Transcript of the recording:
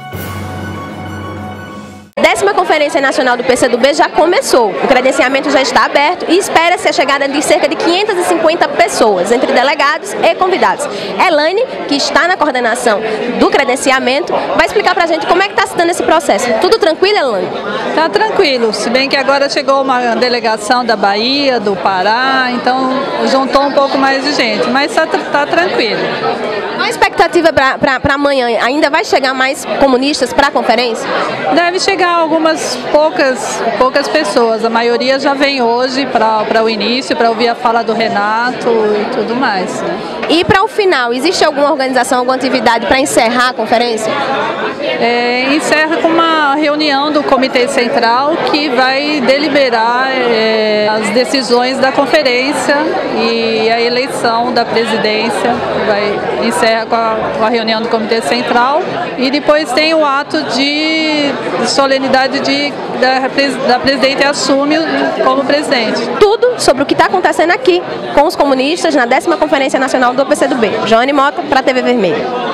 A 10ª Conferência Nacional do PCdoB já começou, o credenciamento já está aberto e espera-se a chegada de cerca de 550 pessoas, entre delegados e convidados. Elaine, que está na coordenação do credenciamento, vai explicar para a gente como é que está se dando esse processo. Tudo tranquilo, Elaine? Está tranquilo, se bem que agora chegou uma delegação da Bahia, do Pará, então juntou um pouco mais de gente, mas está tranquilo. Qual a expectativa para amanhã? Ainda vai chegar mais comunistas para a conferência? Deve chegar algumas poucas pessoas, a maioria já vem hoje para o início, para ouvir a fala do Renato e tudo mais, né? E para o final, existe alguma organização, alguma atividade para encerrar a conferência? Encerra com uma reunião do Comitê Central que vai deliberar as decisões da conferência e a eleição da presidência. Encerra com a reunião do Comitê Central e depois tem o ato de solenidade da presidente assume como presidente. Tudo sobre o que está acontecendo aqui com os comunistas na 10ª Conferência Nacional do PCdoB. Joane Mota, para a TV Vermelha.